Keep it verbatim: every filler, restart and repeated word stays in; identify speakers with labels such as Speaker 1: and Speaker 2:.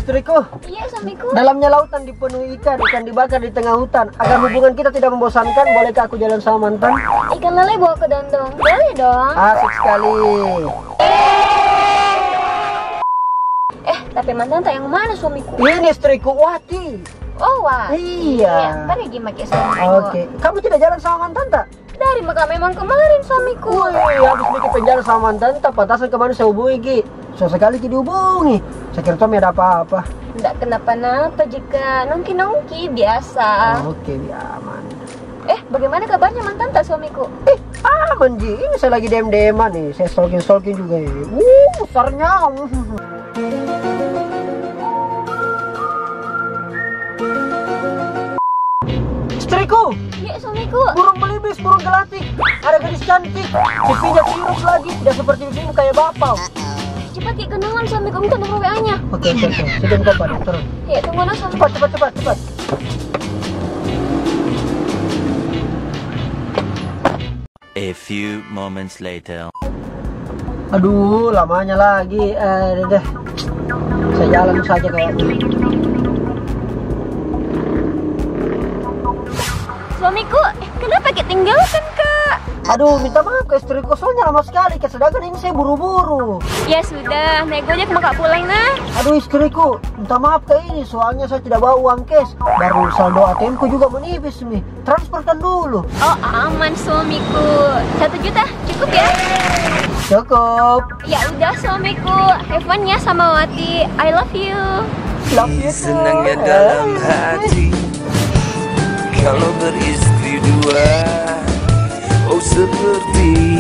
Speaker 1: istriku.
Speaker 2: Iya, suamiku.
Speaker 1: Dalamnya lautan dipenuhi ikan, ikan dibakar di tengah hutan. Agar hubungan kita tidak membosankan, bolehkah aku jalan sama mantan?
Speaker 2: Ikan lele bawa ke dandong. Boleh dong.
Speaker 1: Asik sekali.
Speaker 2: Eh, tapi mantan tak yang mana suamiku?
Speaker 1: Ini istriku, Wati.
Speaker 2: Oh, wah.
Speaker 1: Iya.
Speaker 2: Pergi pakai suamiku.
Speaker 1: Oke, kamu tidak jalan sama mantan tak?
Speaker 2: Dari maka memang kemarin suamiku.
Speaker 1: Wih, habis bikin penjara sama mantan tak, pantasan kemarin saya hubungi Ki. So sekali Ki dihubungi. Saya kira Tommy ada apa-apa.
Speaker 2: Tidak kenapa-napa jika nongki-nongki biasa.
Speaker 1: Oke, ya aman.
Speaker 2: Eh, bagaimana kabarnya mantan tak suamiku?
Speaker 1: Eh, aman Ji. Ini saya lagi dem-deman nih. Saya stalking-stalking juga ya. Wuh, besarnya. Istriku,
Speaker 2: Iya, suamiku.
Speaker 1: burung belibis, burung gelatik. Ada gadis cantik. Pipinya tirus lagi. Tidak seperti pipimu kayak bapau.
Speaker 2: Cepat ya kenangan suamiku, minta nomor W A-nya.
Speaker 1: Oke, oke, oke. Sudah kapan? Turun.
Speaker 2: Ya, tunggu nah suamiku.
Speaker 1: Cepat, cepat, cepat, cepat.
Speaker 3: A few moments later.
Speaker 1: Aduh, lamanya lagi. Eh, deh, deh. Saya jalan saja kayaknya.
Speaker 2: Suamiku, eh, kenapa ketinggalkan, Kak?
Speaker 1: Aduh, minta maaf ke istriku, soalnya lama sekali. Sedangkan ini saya buru-buru.
Speaker 2: Ya sudah, naik gojek mau Kak pulang nah.
Speaker 1: Aduh istriku, minta maaf ke ini, soalnya saya tidak bawa uang cash. Baru saldo A T M ku juga menipis nih. Transferkan dulu.
Speaker 2: Oh, aman suamiku. Satu juta cukup ya?
Speaker 1: Cukup.
Speaker 2: Ya udah suamiku, have fun ya sama Wati. I love you.
Speaker 1: Love you too.
Speaker 4: Senangnya dalam hati kalau beristri dua. Oh seperti